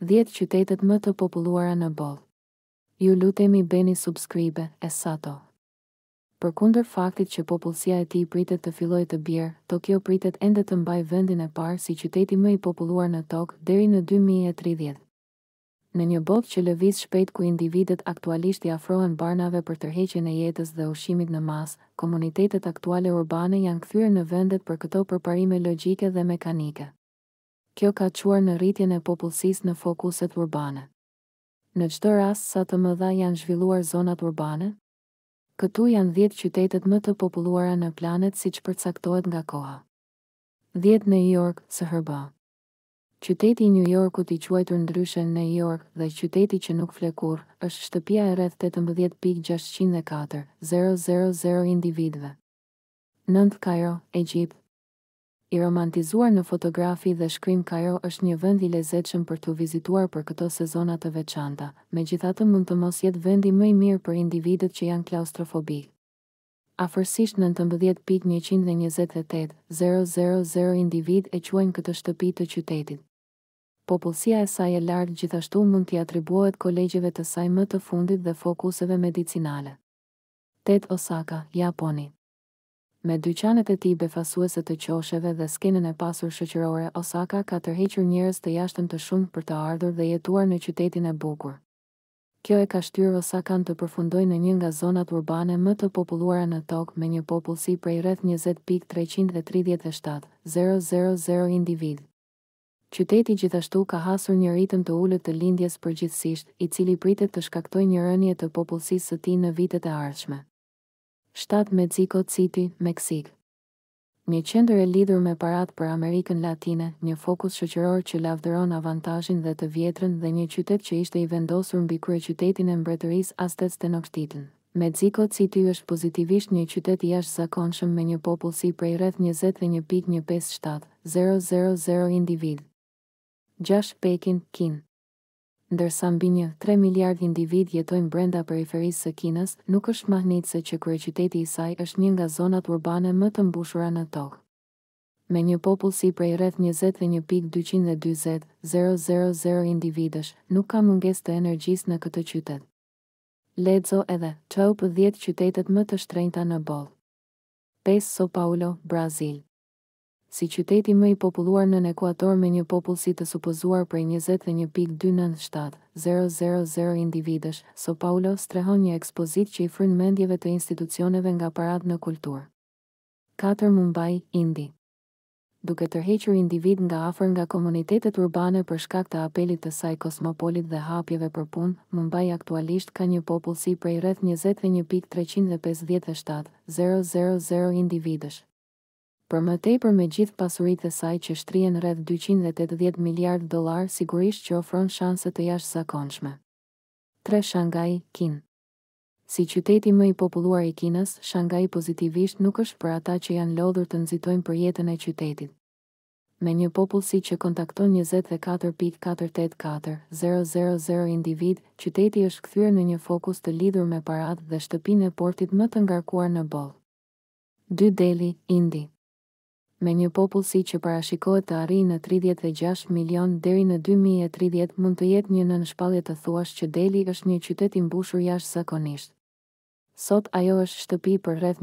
10 qytetet më të populluara në botë. Ju lutemi bëni subscribe, Essato. Përkundër faktit që popullsia e tij pritet të fillojë të bjerë, Tokyo pritet ende të mbajë vendin e parë si qyteti më i populluar në tokë deri në 2030. Në një botë që lëviz shpejt ku individët aktualisht i afrohen barnave për tërheqjen e jetës dhe ushqimit në masë, komunitetet aktuale urbane janë kthyer në vendet për këto përparime logjike dhe mekanike. Kjo ka çuar në rritjen e popullsisë në fokuset urbane. Në çdo rast sa të mëdha janë zhvilluar zonat urbane, këtu janë 10 qytetet më të populluara në planet siç përcaktohet nga koha. 10 New York, SHB. Qyteti i New Yorkut i quajtur ndryshe New York dhe qyteti që nuk flet kurrë, është shtëpia e rreth 18.604.000 individëve. 9 Kairo, Egjipt. I romantizuar në fotografi dhe shkrim, Kairo është një vend i lezetshëm për të vizituar për këto sezona të veçanta, megjithatë mund të mos jetë vendi më i mirë për individët që janë klaustrofobik. Afërsisht 19.128.000 individ e quajnë këtë shtëpi të qytetit. Popullsia e saj e lartë gjithashtu mund t'i atribuohet kolegjeve të saj më të fundit dhe fokuseve medicinale. 8 Osaka, Japoni. Me dyqanet e tij befasuese të qosheve dhe skenën e pasur shoqërore, Osaka ka tërhequr njerëz të jashtëm të shumtë për të ardhur dhe jetuar në qytetin e bukur. Kjo e ka shtyrë Osakan të përfundojë në një nga zonat urbane më të populluara në tokë me një popullsi prej rreth 20.337.000 individ. Qyteti gjithashtu ka hasur një ritëm të ulët të lindjes përgjithsisht, i cili pritet të shkaktojë një rënje të popullsisë së tij në vitet e ardhshme. 7 Mexico City, Meksik. Një qendër e lidhur me paratë për Amerikën Latine, një fokus shoqëror që lavdëron avantazhin dhe të vjetrën dhe një qytet që ishte i vendosur mbi kryeqytetin e mbretërisë Aztec Tenochtitlan. Mexico City është pozitivisht një qytet i jashtëzakonshëm me një popullsi prej rreth 21.157.000 individ. 6 Pekin, Kinë. Ndërsa mbi 3 miliard individ jetojnë brenda periferisë së Kinës, nuk është mahnitse që kryeqyteti i saj është një nga zonat urbane më të mbushura në tokë. Me një popullsi prej rreth 21.220.000 individësh, nuk ka mungesë të energjisë në këtë qytet. Lexo edhe Top 10 qytetet më të shtrenjta në botë. 5 São Paulo, Brazil. Si qyteti më i populluar nën ekuator me një popullsi të supozuar prej 21.297.000 individësh, São Paulo strehon një ekspozitë që i fryn mendjeve të institucioneve nga paratë në kulturë. 4 Mumbai, Indi. Duke tërhequr individ nga afër nga komunitetet urbane për shkak të apelit të saj kosmopolit dhe hapjeve për punë, Mumbai aktualisht ka një popullsi prej rreth 21.357.000 individësh. Për më tepër me gjithë pasuritë e saj që shtrihen rreth 280 miliard dollar, sigurisht që ofron shanse të jashtëzakonshme. 3 Shanghai, Kinë. Si qyteti më i populluar i Kinës, Shanghai pozitivisht nuk është për ata që janë lodhur të nxitojnë për jetën e qytetit. Me një popullsi që kontakton 24.484.000 individ, qyteti është kthyer në një fokus të lidhur me paratë dhe shtëpinë e portit më të ngarkuar në botë. 2 Delhi, Indi. Me një popullsi që parashikohet të arrijë në 36 milion deri në 2030, mund të jetë një nënshpallje të thuash që Delhi është një qytet i mbushur jashtëzakonisht. Sot ajo është shtëpi për rreth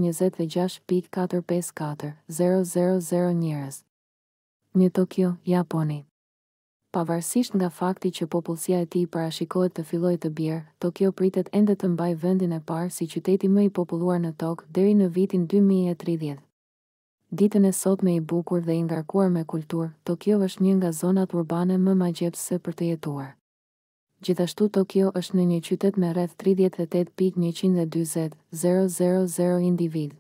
26.454.000 njerëz. Një Tokyo, Japoni. Pavarësisht nga fakti që popullsia e tij parashikohet të fillojë të bjerë, Tokyo pritet ende të mbajë vendin e parë si qyteti më i populluar në tokë deri në vitin 2030. Ditën e sotme i bukur dhe i ngarkuar me kulturë, Tokyo është një nga zonat urbane më magjepsëse për të jetuar. Gjithashtu Tokyo është në një qytet me rreth 38.120.000 individ.